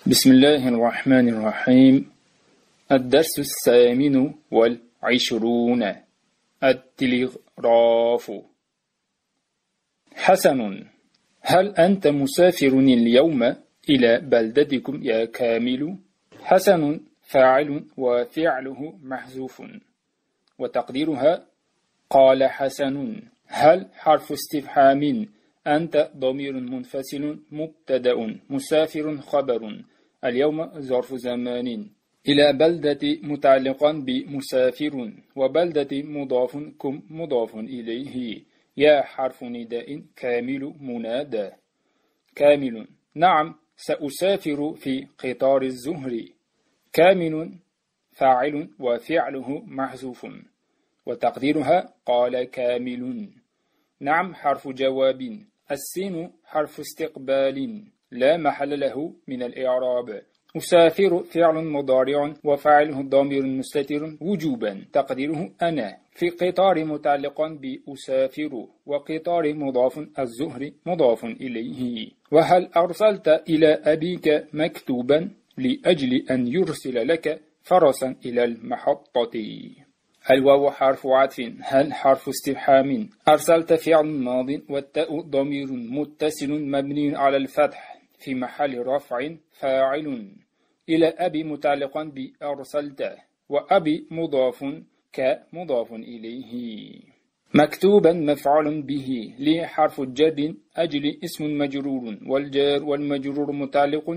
بسم الله الرحمن الرحيم. الدرس 28. التلغراف. حسن، هل أنت مسافر اليوم إلى بلدتكم يا كامل؟ حسن فاعل وفعله محذوف وتقديرها قال حسن. هل حرف استفهام. أنت ضمير منفصل مبتدأ. مسافر خبر. اليوم ظرف زمان. إلى بلدة متعلقا بمسافر، وبلدة مضاف كم مضاف إليه. يا حرف نداء كامل منادى. كامل، نعم سأسافر في قطار الزهر. كامل فاعل وفعله محذوف وتقديرها قال كامل. نعم حرف جواب. السين حرف استقبال لا محل له من الإعراب. أسافر فعل مضارع وفاعله ضمير مستتر وجوبا تقديره أنا. في قطار متعلقا بأسافر، وقطار مضاف الزهر مضاف إليه. وهل أرسلت إلى أبيك مكتوبا لأجل أن يرسل لك فرسا إلى المحطة؟ الواو حرف عطف. هل حرف استفهام. أرسلت فعل ماض والتاء ضمير متصل مبني على الفتح في محل رفع فاعل. إلى أبي متعلقا بأرسلت، وأبي مضاف كمضاف إليه. مكتوبا مفعول به لحرف الجر أجل اسم مجرور، والجار والمجرور متعلق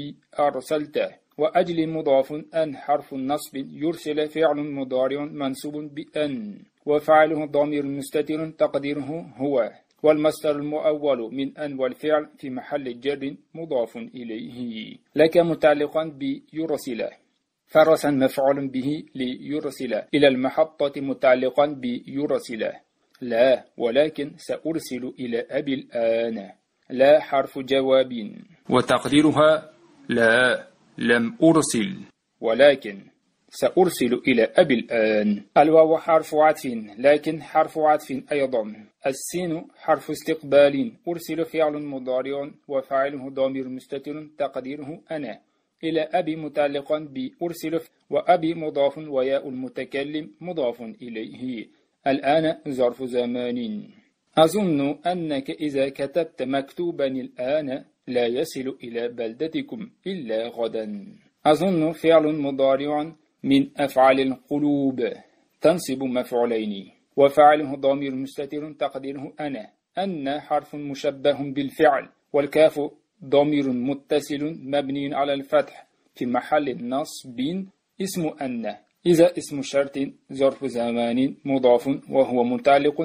بأرسلت. وأجل مضاف أن حرف النصب يرسل فعل مضارع منصوب بأن، وفعله ضمير مستتر تقديره هو. والمصدر المؤول من أن والفعل في محل جر مضاف إليه. لك متعلقا بيرسل. فرسا مفعول به ليرسل. إلى المحطة متعلقا بيرسل. لا ولكن سأرسل إلى أبي الآن. لا حرف جواب وتقديرها لا لم أرسل، ولكن سأرسل إلى أبي الآن. الواو حرف عطف لكن حرف عطف أيضا. السين حرف استقبال. أرسل فعل مضارع وفاعله ضمير مستتر تقديره أنا. إلى أبي متعلقا بأرسل، وأبي مضاف وياء المتكلم مضاف إليه. الآن ظرف زمان. أظن أنك إذا كتبت مكتوبا الآن لا يصل إلى بلدتكم إلا غدا. أظن فعل مضارع من أفعال القلوب تنصب مفعولين، وفعله ضمير مستتر تقديره أنا. أن حرف مشبه بالفعل، والكاف ضمير متصل مبني على الفتح في محل نصب اسم أن. إذا اسم شرط ظرف زمان مضاف وهو متعلق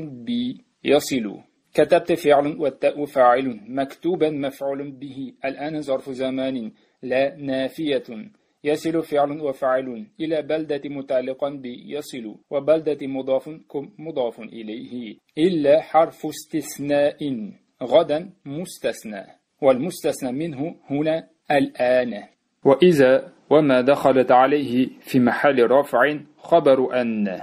بيصل. كتبت فعل والتاء فاعل. مكتوبا مفعول به. الآن ظرف زمان لا نافية. يصل فعل وفاعل. إلى بلدة متعلقا بيصل، وبلدة مضاف مضاف إليه. إلا حرف استثناء. غدا مستثنى، والمستثنى منه هنا الآن. وإذا وما دخلت عليه في محل رفع خبر أن.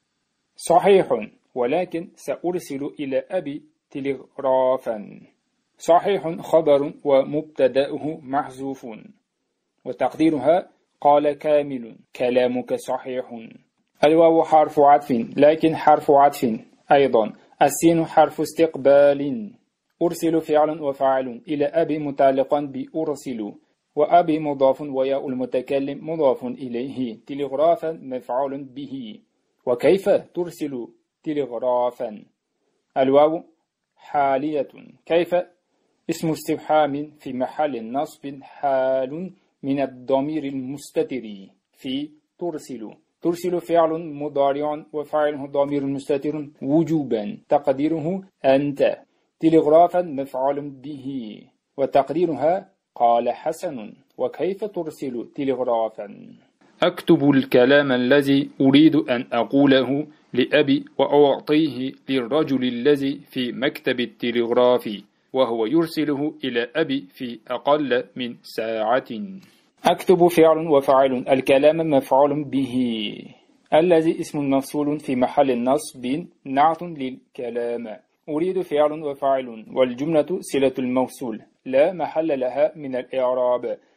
صحيح، ولكن سأرسل إلى أبي تلغرافا. صحيح خبر ومبتدأه محذوف وتقديرها قال كامل. كلامك صحيح. الواو حرف عطف لكن حرف عطف أيضا. السين حرف استقبال. أرسل فعل وفاعل. إلى أبي متعلقا بأرسل، وأبي مضاف وياء المتكلم مضاف إليه. تلغرافا مفعول به. وكيف ترسل تلغرافا؟ الواو حالية. كيف اسم استفهام في محل نصب حال من الضمير المستتر في ترسل. ترسل فعل مضارع وفاعله ضمير مستتر وجوبا تقديره أنت. تلغرافا مفعول به وتقديرها قال حسن. وكيف ترسل تلغرافا؟ أكتب الكلام الذي أريد أن أقوله لأبي وأعطيه للرجل الذي في مكتب التلغراف، وهو يرسله إلى أبي في أقل من ساعة. أكتب فعل وفاعل. الكلام مفعول به. الذي اسم مفصول في محل نصب نعت للكلام. أريد فعل وفاعل، والجملة صلة الموصول لا محل لها من الإعراب.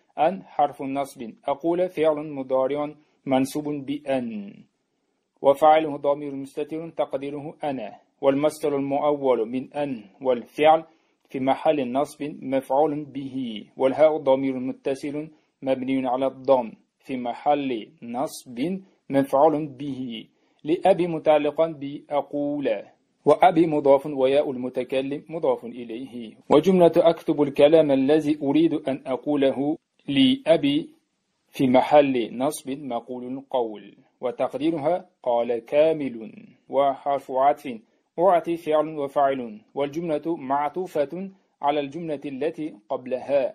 أن حرف نصب. أقول فعل مضارع منصوب بأن، وفاعله ضمير مستتر تقديره أنا، والمصدر المؤول من أن والفعل في محل نصب مفعول به، والهاء ضمير متصل مبني على الضم في محل نصب مفعول به. لأبي متعلقا بأقول، وأبي مضاف وياء المتكلم مضاف إليه. وجملة أكتب الكلام الذي أريد أن أقوله لأبي في محل نصب مقول قول، وتقديرها قال كامل. وحرف عطف أعطي فعل وفاعل، والجملة معطوفة على الجملة التي قبلها،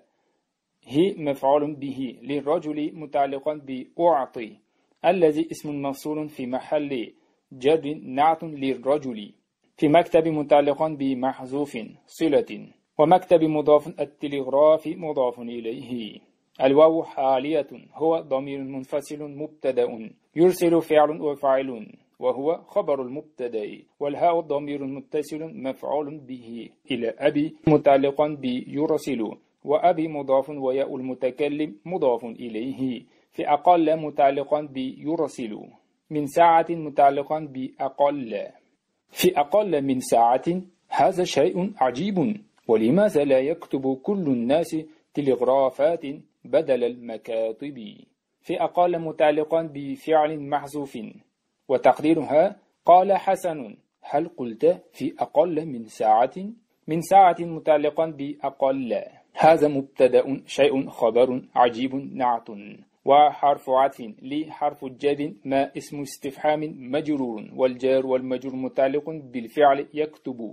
هي مفعول به للرجل متعلقا بأعطي، الذي اسم مفصول في محل جر نعت للرجل. في مكتب متعلقا بمحذوف صلة، ومكتب مضاف التلغراف مضاف إليه. الواو حالية هو ضمير منفصل مبتدأ يرسل فعل وفاعل وهو خبر المبتدأ، والهاء ضمير متصل مفعول به إلى أبي متعلقا بيرسل، وأبي مضاف وياء المتكلم مضاف إليه. في أقل متعلقا بيرسل، من ساعة متعلقا بأقل، في أقل من ساعة. هذا شيء عجيب، ولماذا لا يكتب كل الناس تلغرافات بدل المكاتب؟ في أقل متعلقا بفعل محذوف، وتقديرها قال حسن. هل قلت في أقل من ساعة؟ من ساعة متعلقا بأقل، هذا مبتدأ شيء خبر عجيب نعت. وحرف عطف لحرف الجر ما اسم استفهام مجرور، والجار والمجرور متعلق بالفعل يكتب،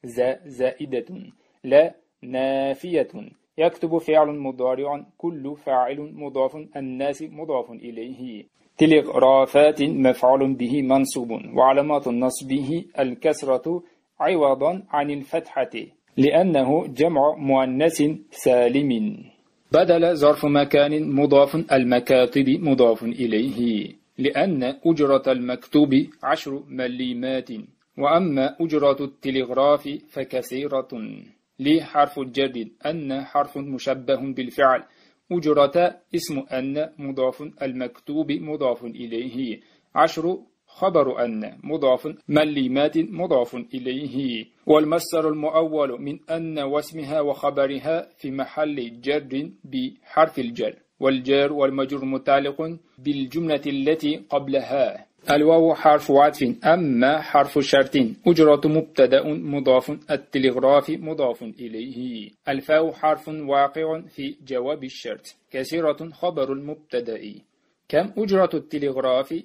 زائدة لا نافية. يكتب فعل مضارع كل فاعل مضاف الناس مضاف إليه. تلغرافات مفعول به منصوب، وعلامات نصبه الكسرة عوضا عن الفتحة لأنه جمع مؤنث سالم. بدل ظرف مكان مضاف المكاتب مضاف إليه، لأن أجرة المكتوب 10 مليمات، وأما أجرة التلغراف فكثيرة. لحرف الجر أن حرف مشبه بالفعل، أجرة اسم أن مضاف المكتوب مضاف إليه، 10 خبر أن مضاف مليمات مضاف إليه. والمصدر المؤول من أن واسمها وخبرها في محل جر بحرف الجر، والجار والمجرور متعلق بالجملة التي قبلها. الواو حرف عطف، أما حرف شرط أجرة مبتدأ مضاف التلغراف مضاف إليه. الفاء حرف واقع في جواب الشرط، كثيرة خبر المبتدأ. كم أجرة التلغراف؟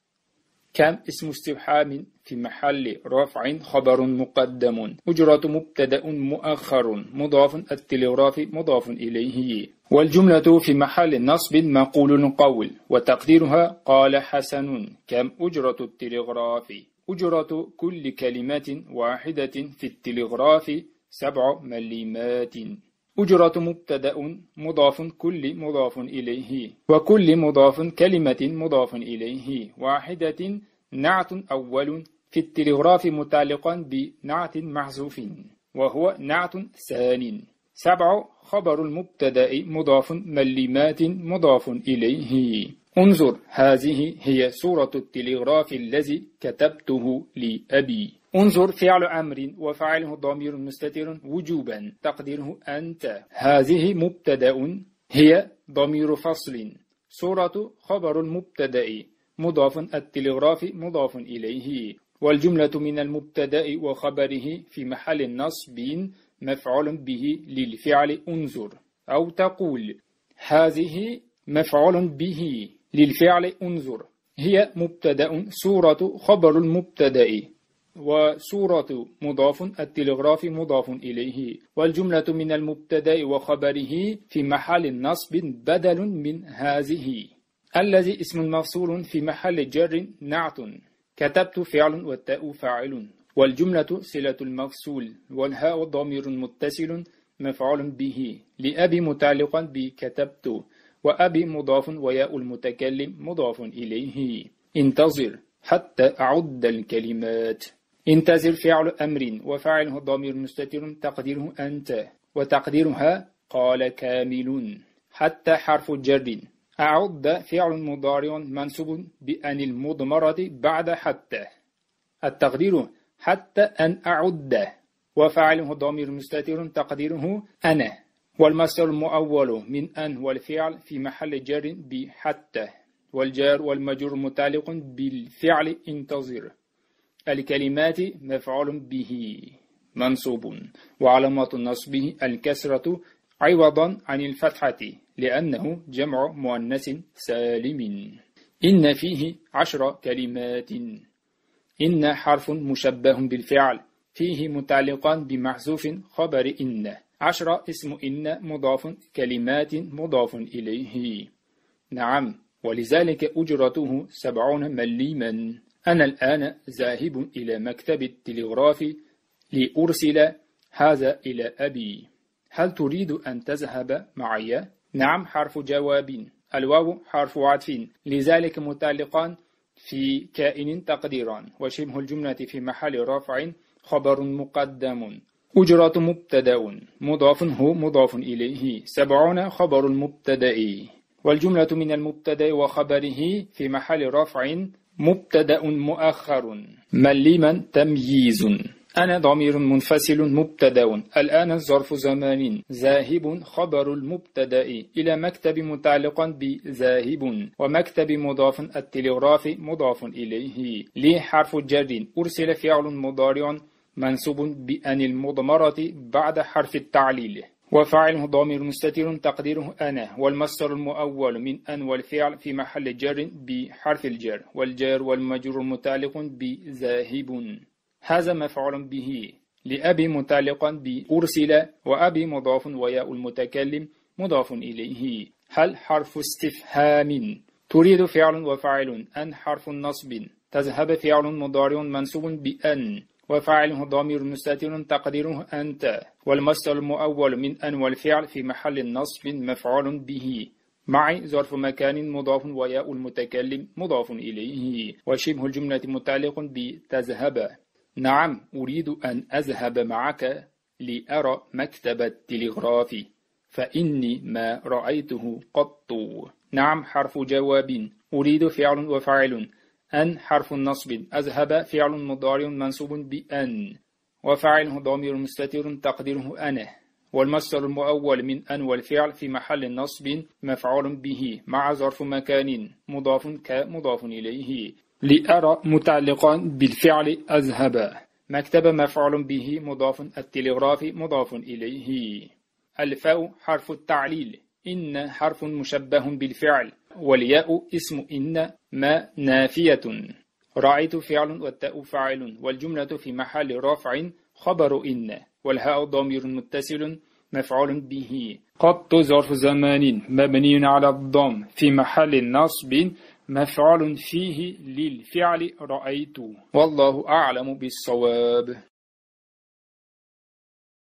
كم اسم استفهام في محل رفع خبر مقدم، أجرة مبتدأ مؤخر مضاف التلغراف مضاف إليه. والجملة في محل نصب مقول قول، وتقديرها قال حسن. كم أجرة التلغراف؟ أجرة كل كلمة واحدة في التلغراف 7 مليمات. أجرة مبتدأ مضاف كل مضاف إليه، وكل مضاف كلمة مضاف إليه واحدة نعت أول في التلغراف متعلقا بنعت محذوف وهو نعت ثان. 7 خبر المبتدأ مضاف مليمات مضاف إليه. انظر، هذه هي صورة التلغراف الذي كتبته لأبي. انظر فعل أمر وفاعله ضمير مستتر وجوبا تقديره أنت. هذه مبتدأ هي ضمير فصل، صورة خبر المبتدأ مضاف التلغراف مضاف إليه، والجملة من المبتدأ وخبره في محل نصب مفعول به للفعل انظر، أو تقول هذه مفعول به للفعل انظر، هي مبتدأ صورة خبر المبتدأ، وصورة مضاف التلغراف مضاف إليه، والجملة من المبتدأ وخبره في محل النصب بدل من هذه. الذي اسم مفصول في محل جر نعت، كتبت فعل والتاء فاعل، والجملة صلة المفصول، والهاء ضمير متصل مفعول به، لأبي متعلقا بكتبت، وأبي مضاف وياء المتكلم مضاف إليه. انتظر حتى أعد الكلمات. انتظر فعل أمر وفاعله ضمير مستتر تقديره أنت، وتقديرها قال كامل. حتى حرف جر. أعد فعل مضارع منصوب بأن المضمرة بعد حتى. التقدير حتى أن أعد، وفاعله ضمير مستتر تقديره أنا، والمصدر المؤول من أن والفعل في محل جر بحتى، والجار والمجرور متعلق بالفعل انتظر. الكلمات مفعول به منصوب وعلامة نصبه الكسرة عوضا عن الفتحة لأنه جمع مؤنث سالم. إن فيه 10 كلمات. إن حرف مشبه بالفعل فيه متعلقا بمحذوف خبر إن. 10 اسم إن مضاف، كلمات مضاف إليه. نعم، ولذلك أجرته 70 مليما. أنا الآن ذاهب إلى مكتب التلغراف لأرسل هذا إلى أبي. هل تريد أن تذهب معي؟ نعم حرف جواب، الواو حرف عطف، لذلك متعلقان في كائن تقديران، وشبه الجملة في محل رفع خبر مقدم. أجرة مبتدأ مضاف هو مضاف إليه، 70 خبر المبتدأ، والجملة من المبتدأ وخبره في محل رفع مبتدأ مؤخر مليما تمييز. أنا ضمير منفصل مبتدأ، الآن ظرف زمان، ذاهب خبر المبتدأ، إلى مكتب متعلقا بذاهب، ومكتب مضاف، التلغراف مضاف إليه. لي حرف جر، أرسل فعل مضارع منصوب بأن المضمرة بعد حرف التعليل، وفاعله ضمير مستتر تقديره أنا، والمصدر المؤول من أن والفعل في محل جر بحرف الجر، والجار والمجرور متعلق بذاهب. هذا مفعول به. لأبي متعلقا بأرسل، وأبي مضاف وياء المتكلم مضاف إليه. هل حرف استفهام. تريد فعل وفاعل. أن حرف نصب. تذهب فعل مضارع منصوب بأن، وفاعله ضمير مستتر تقديره أنت، والمصدر المؤول من أن والفعل في محل نصب مفعول به، معي ظرف مكان مضاف وياء المتكلم مضاف إليه، وشبه الجملة متعلق بتذهب. نعم أريد أن أذهب معك لأرى مكتب التلغراف، فإني ما رأيته قط. نعم حرف جواب، أريد فعل وفاعل. أن حرف نصب، أذهب فعل مضارع منصوب بأن، وفاعله ضمير مستتر تقديره أنا، والمصدر المؤول من أن والفعل في محل نصب مفعول به، مع ظرف مكان مضاف كمضاف إليه. لأرى متعلقا بالفعل أذهب، مكتب مفعول به مضاف، التلغراف مضاف إليه. الفاء حرف التعليل. إن حرف مشبه بالفعل، والياء اسم إن ما نافية. رأيت فعل والتاء فاعل، والجملة في محل رفع خبر إن، والهاء ضمير متصل مفعول به. قط ظرف زمان مبني على الضم في محل نصب مفعول فيه للفعل رأيت. والله أعلم بالصواب.